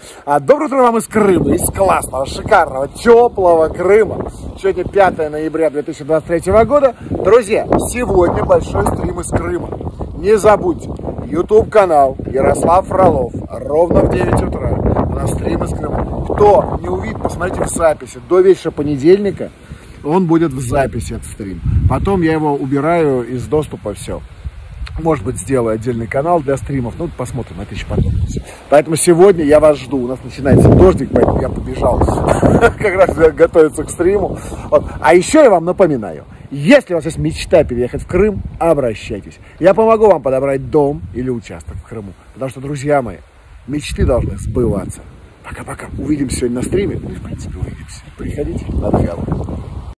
Доброе утро вам из Крыма, из классного, шикарного, теплого Крыма. Сегодня 5 ноября 2023 года. Друзья, сегодня большой стрим из Крыма. Не забудьте, YouTube-канал Ярослав Фролов. Ровно в 9 утра у нас стрим из Крыма. Кто не увидит, посмотрите в записи. До вечера понедельника он будет в записи, этот стрим. Потом я его убираю из доступа, все. Может быть, сделаю отдельный канал для стримов. Ну, посмотрим, это еще потом. Поэтому сегодня я вас жду. У нас начинается дождик, поэтому я побежал как раз готовиться к стриму. Вот. А еще я вам напоминаю, если у вас есть мечта переехать в Крым, обращайтесь. Я помогу вам подобрать дом или участок в Крыму. Потому что, друзья мои, мечты должны сбываться. Пока-пока. Увидимся сегодня на стриме. Ну и, в принципе, увидимся. Приходите на договор.